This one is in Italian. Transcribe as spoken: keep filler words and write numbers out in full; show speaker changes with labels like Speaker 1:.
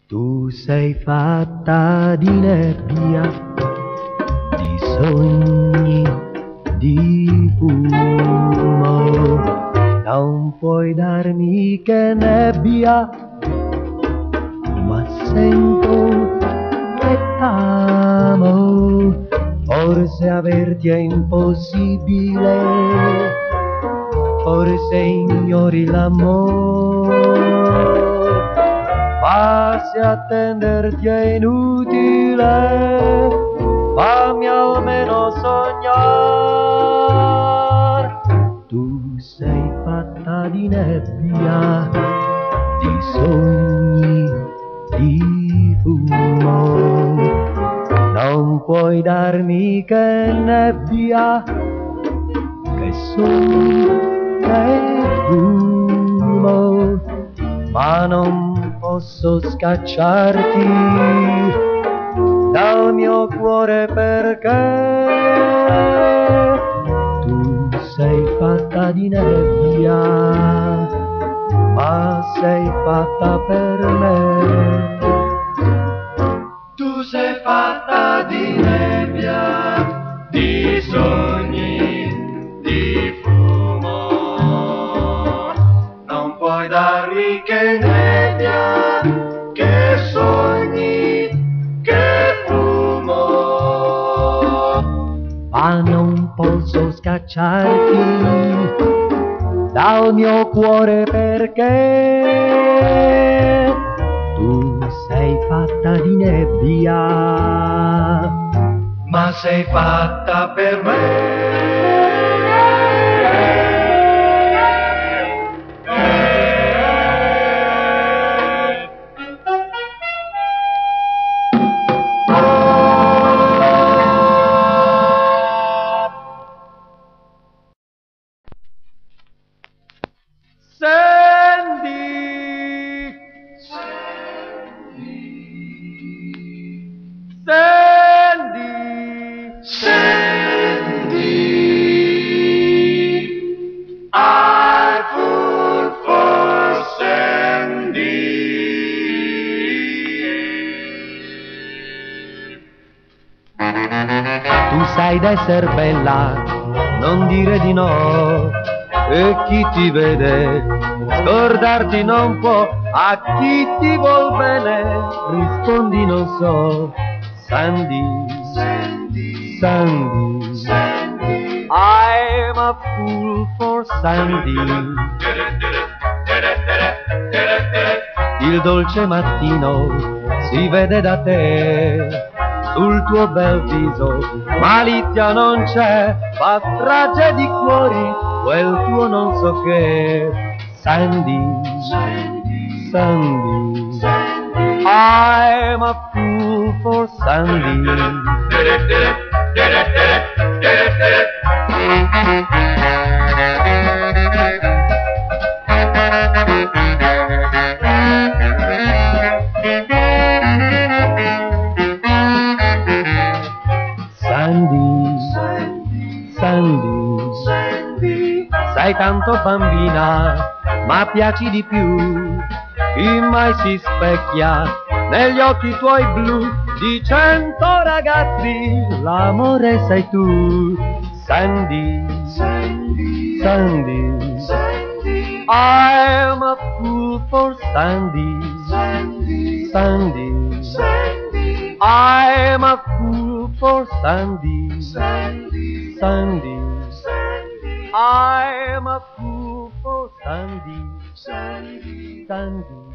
Speaker 1: Tu sei fatta di nebbia, di sogni, di fumo. Non puoi darmi che nebbia, ma sento che t'amo. Forse averti è impossibile, forse ignori l'amore. Ma se attenderti è inutile, fammi almeno sognare. Tu sei fatta di nebbia, di sogni, di fumo. Non puoi darmi che nebbia, che sogni, che fumo. Ma non posso scacciarti dal mio cuore perché tu sei fatta di nebbia, ma sei fatta per me.
Speaker 2: Tu sei fatta di nebbia, di sogni, di fumo. Non puoi darmi che nebbia, che sogni, che fumo.
Speaker 1: Ma non posso scacciarti dal mio cuore perché tu sei fatta di nebbia,
Speaker 2: ma sei fatta per me.
Speaker 1: Sandy, Sandy,
Speaker 2: Sandy, I fall for Sandy.
Speaker 1: tu sai d'esser bella, non dire di no, e chi ti vede scordarti non può. A chi ti vuol bene rispondi non so. Sandy,
Speaker 2: Sandy,
Speaker 1: Sandy,
Speaker 2: Sandy,
Speaker 1: I'm a fool for Sandy. Il dolce mattino si vede da te sul tuo bel viso, malizia non c'è, fa strage di cuori quel tuo non so che. Sandy,
Speaker 2: Sandy,
Speaker 1: Sandy,
Speaker 2: Sandy,
Speaker 1: I'm a fool for Sandy. Sandy, Sandy,
Speaker 2: Sandy,
Speaker 1: sei tanto bambina, ma piaci di più. Chi mai si specchia negli occhi tuoi blu di cento ragazzi, l'amore sei tu. Sandy,
Speaker 2: Sandy,
Speaker 1: Sandy,
Speaker 2: Sandy,
Speaker 1: I'm a fool for Sandy.
Speaker 2: Sandy,
Speaker 1: Sandy,
Speaker 2: Sandy,
Speaker 1: I'm a fool for Sandy.
Speaker 2: Sandy,
Speaker 1: Sandy,
Speaker 2: Sandy,
Speaker 1: I'm a fool for Sandy.
Speaker 2: Sandy,
Speaker 1: Sandy.